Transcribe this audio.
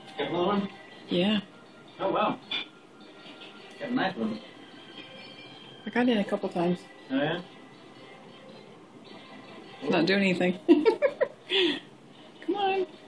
Got another one? Yeah. Oh, wow. Got a nice one. I got in a couple times. Oh, yeah? Not doing anything. Come on.